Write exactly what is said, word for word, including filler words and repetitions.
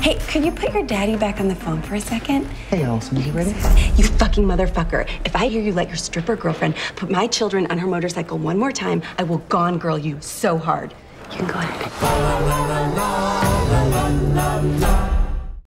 Hey, could you put your daddy back on the phone for a second? Hey, Allison, you ready? You fucking motherfucker. If I hear you let your stripper girlfriend put my children on her motorcycle one more time, I will gone girl you so hard. You can go ahead.